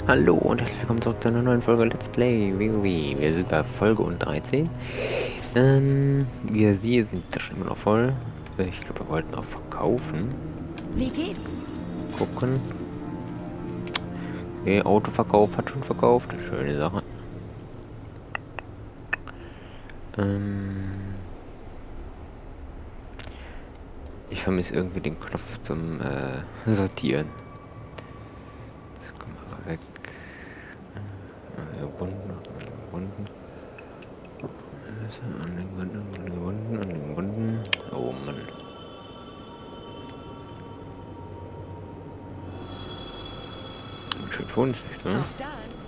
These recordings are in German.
Hallo und herzlich willkommen zurück zu einer neuen Folge Let's Play WoW. Wir sind bei Folge 13. Wie ihr seht, sind das schon immer noch voll. Ich glaube, wir wollten auch verkaufen. Wie geht's? Gucken. Okay, Autoverkauf hat schon verkauft. Schöne Sache. Ich vermisse irgendwie den Knopf zum Sortieren. Das kommt mal weg. Runden. An den Wunden. Oh Mann. Schön vorsichtig, ne? Auch da.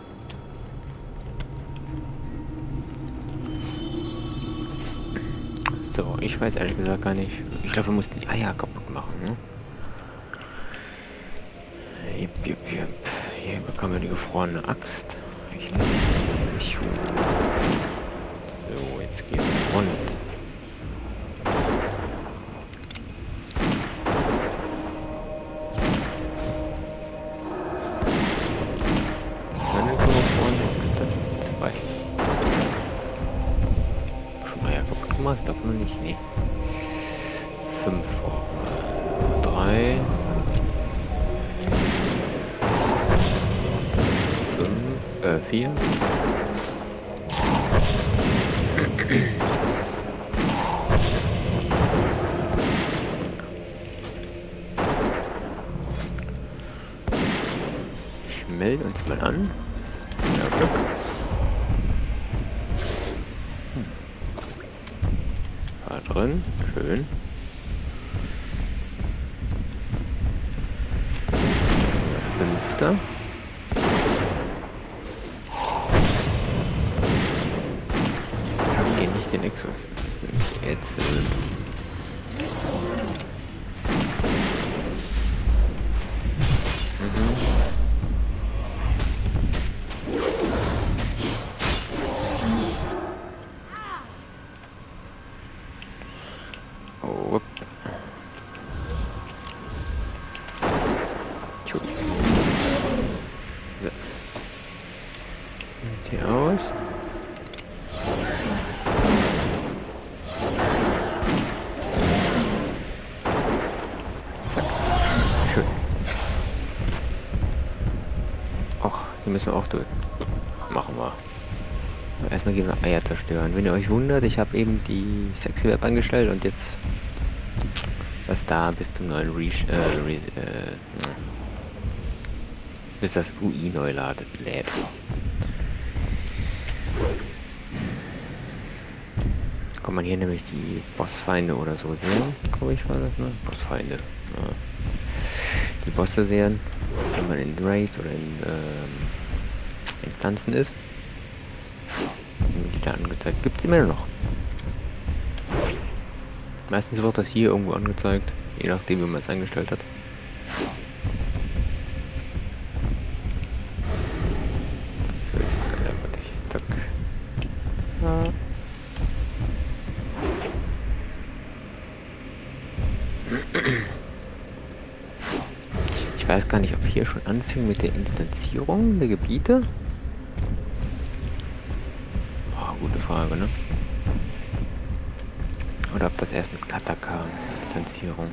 So, ich weiß ehrlich gesagt gar nicht. Ich glaube, wir mussten die Eier kaputt machen, ne? Jep. Hier bekommen wir die gefrorene Axt. So, jetzt geht's rund. Eine gefrorene Axt, dann zwei. Schon Eier kaputt gemacht? Ich glaube noch nicht, nee. 5 brauchen wir. 3. 4. Ich melde uns mal an. Ja, Glück. War drin. Schön. 5. Nicht den Exos. Jetzt. Oh. So. Und hier aus. Müssen wir auch durch. Machen wir. Erstmal gehen wir Eier zerstören. Wenn ihr euch wundert, ich habe eben die Sexy Web angestellt und jetzt das da bis zum neuen bis das UI neu lädt. Kann man hier nämlich die Bossfeinde oder so sehen, glaube ich war das, ne? Bossfeinde. Ja. Die Bosse sehen, wenn man in Raids oder in Instanzen ist. Die da angezeigt. Gibt es immer noch. Meistens wird das hier irgendwo angezeigt, je nachdem wie man es eingestellt hat. Zack. Ja. Ich weiß gar nicht, ob hier schon anfing mit der Instanzierung der Gebiete. Oh, gute Frage, ne? Oder ob das erst mit Kata kam, Instanzierung.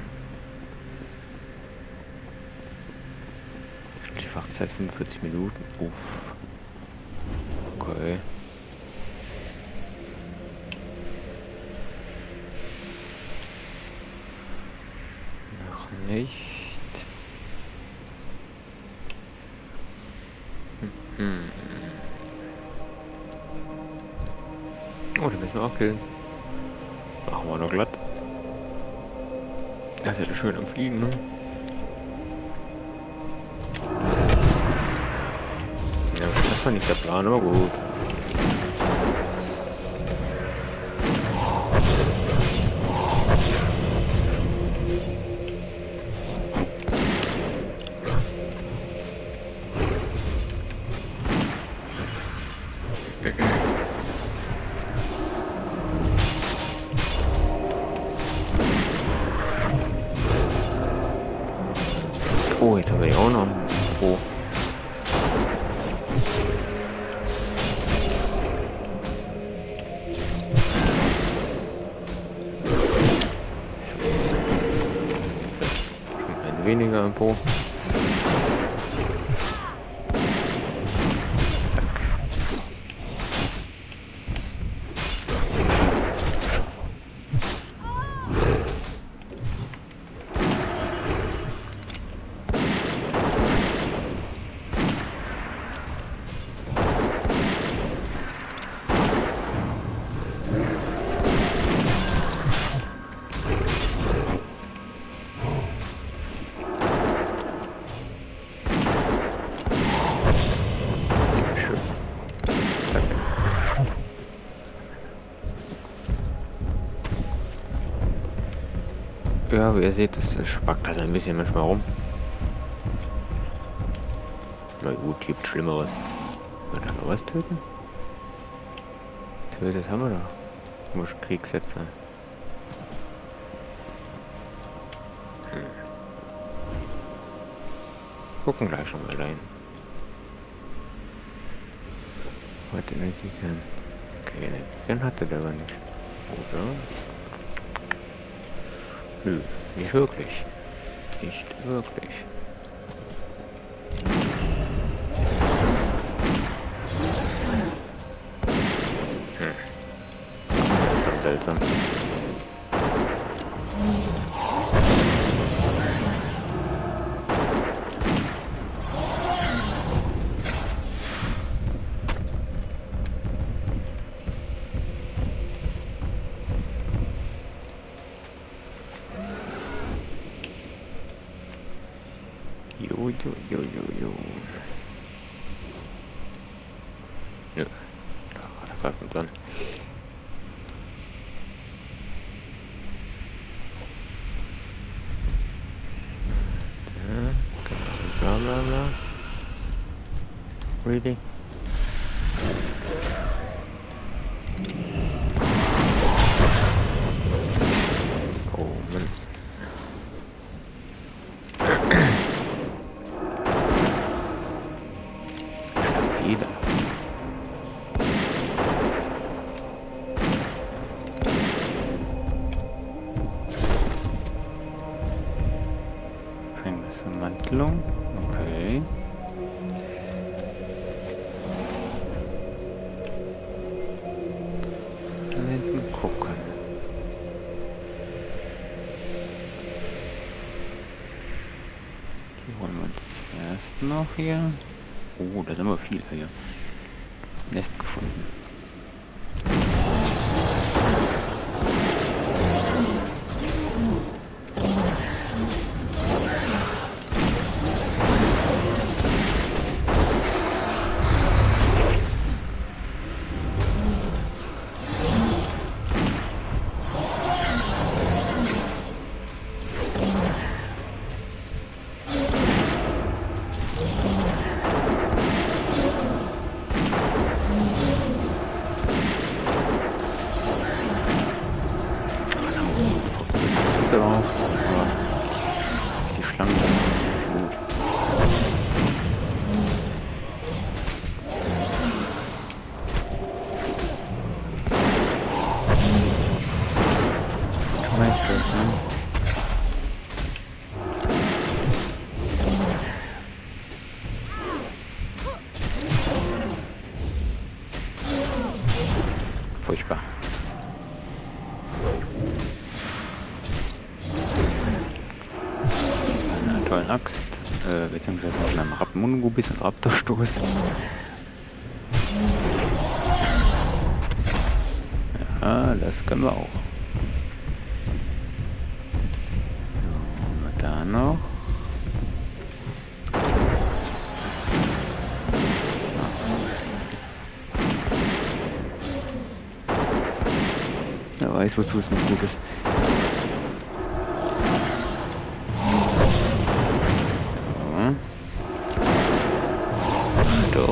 Fachzeit 45 Minuten. Uff. Okay. Noch nicht. Oh, den müssen wir auch killen. Machen wir noch glatt. Das ist ja schön am Fliegen, ne? Ja, das war nicht der Plan, aber gut. Oh, jetzt haben wir die auch noch. Oh. weniger im Po. Zack. Ja, wie ihr seht, das spackt also ein bisschen manchmal rum. Na gut, gibt Schlimmeres. Wird da noch was töten? Tötet haben wir doch. Muss Kriegssetzer. Gucken gleich schon mal rein. Heute Energiekern. Okay, Energiekern hatte der aber nicht. Oder? Nö, nicht wirklich. Nicht wirklich. Seltsam. Jo. Ja, da greift uns an. Bla bla bla. Really? Oh Mann. Stabil. Mantelung. Okay. Da hinten gucken. Die holen wir uns zuerst noch hier. Oh, da sind wir viel hier. Nest gefunden. Drauf, aber die Schlangen sind nicht gut. Schmeißt das, ne? Furchtbar. Tollen Axt, beziehungsweise mit einem Monogubis und Raptorstoß. Ja, das können wir auch. So, haben wir da noch. Wer weiß, wozu es noch gut ist. Doof.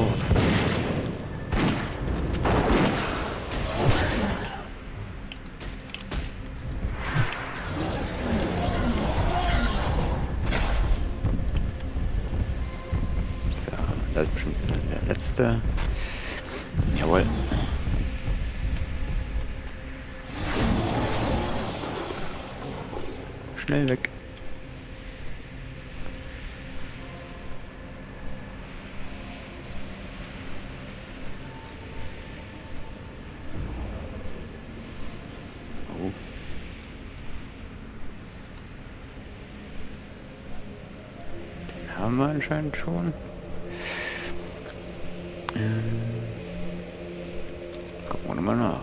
So, das ist bestimmt der letzte. Jawohl. Schnell weg. haben wir anscheinend schon. Gucken wir nochmal nach.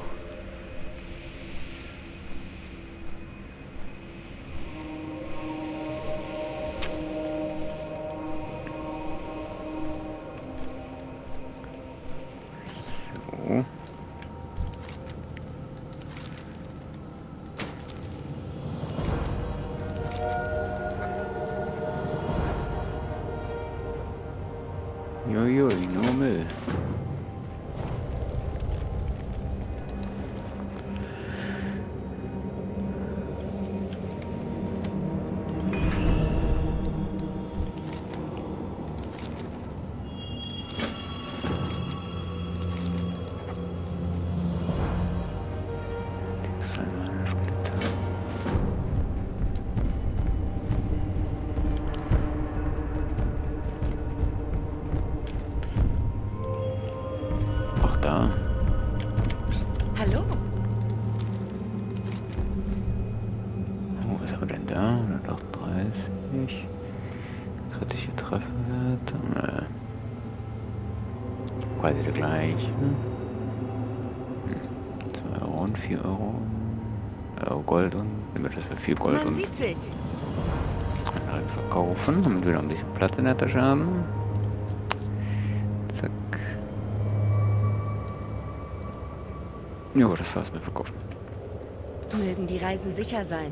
So. Jojoj, nur Müll. Da. Hallo. Wo ist er denn da? 138. Kritische Trefferwert. Quasi der gleiche. 2 Euro und 4 Euro. Gold und. Nehmen wir das für 4 Gold Man und. sieht sich. Dann verkaufen, damit wir noch ein bisschen Platz in der Tasche haben. Zack. Ja, das war's mit Verkaufen. Mögen die Reisen sicher sein.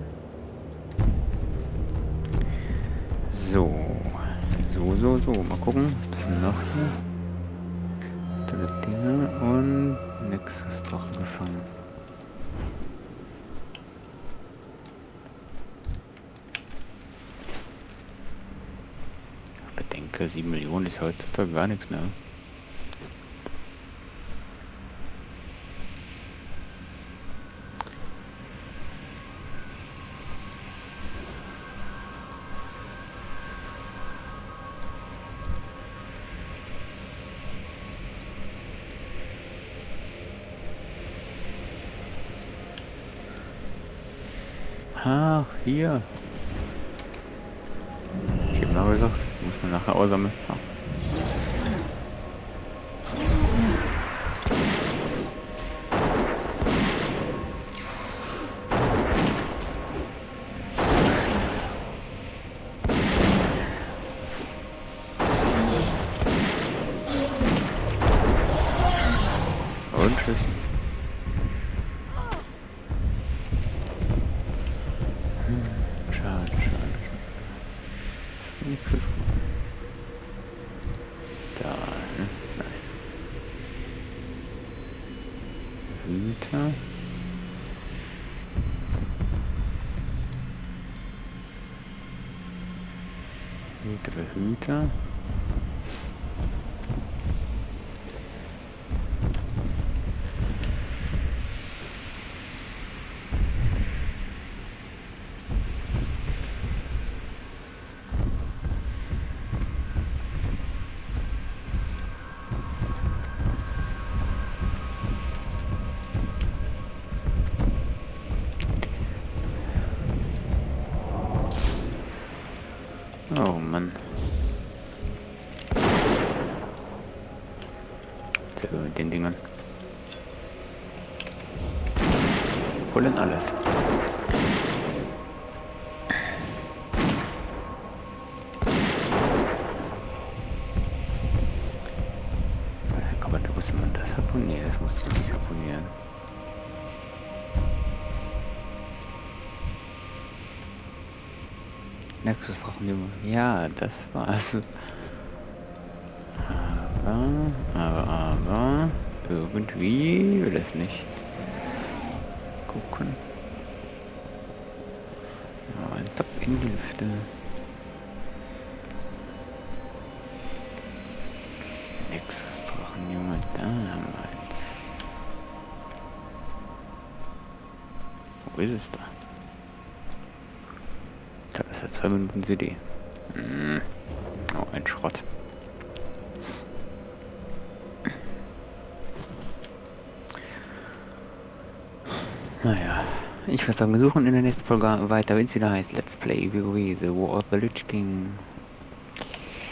So. So. Mal gucken. Was ist noch hier? Tolle Dinge und Nexus Drachen gefangen. Ich bedenke, 7 Millionen ist heutzutage gar nichts mehr. Ach, hier. Ich habe mal gesagt, muss man nachher aussammeln. Ja. Und tschüss. Schade. Das ist nichts. Da, ne? Nein. Hüter. Hüter. Oh Mann. So, mit den Dingern. Holen alles. Aber da muss man das abonnieren. Das muss man nicht abonnieren. Nexus Drachen. Ja, das war's. Aber irgendwie will es nicht gucken. Ja, ein Top in die Lüfte. Nexus Drachen, Junge, da haben wir eins. Wo ist es da? Da ist ja 2 Minuten CD. Oh, ein Schrott. Naja, ich würde sagen, wir suchen in der nächsten Folge weiter, wenn es wieder heißt Let's Play WoW The War of the Lich King.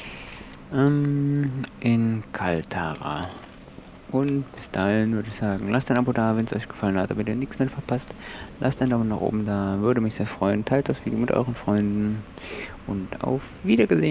In Kaltara. Und bis dahin würde ich sagen, lasst ein Abo da, wenn es euch gefallen hat, damit ihr nichts mehr verpasst. Lasst einen Daumen nach oben da, würde mich sehr freuen. Teilt das Video mit euren Freunden und auf Wiedersehen.